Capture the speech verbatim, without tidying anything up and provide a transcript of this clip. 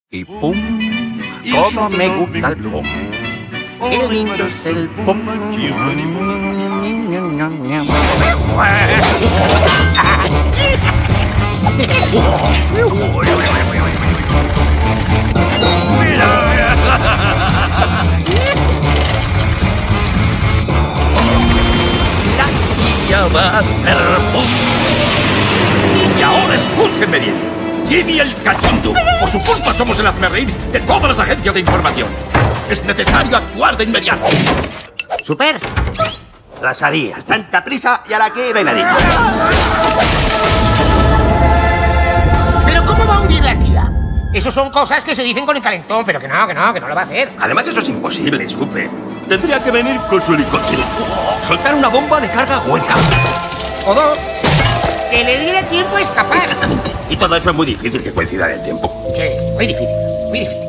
Y pum, como me gusta el pum. Qué lindo es el pum. Ya va a hacer pum. Y ahora escúchenme bien. Jimmy el cachondo. Por su culpa somos el hazmerreír de todas las agencias de información. Es necesario actuar de inmediato. ¡Super! La sabía. Tanta prisa y a la que era nadita. ¿Pero cómo va a hundir la tía? Eso son cosas que se dicen con el calentón, pero que no, que no, que no lo va a hacer. Además, eso es imposible, Super. Tendría que venir con su helicóptero. Soltar una bomba de carga hueca. O dos. Que le diera tiempo a escapar. Exactamente. Y todo eso es muy difícil que coincida en el tiempo. Sí, muy difícil, muy difícil.